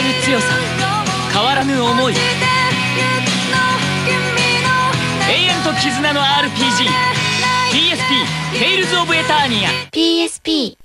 る強さ、変わらぬ思い、永遠と絆の RPG PSP テイルズ・オブ・エターニア PSP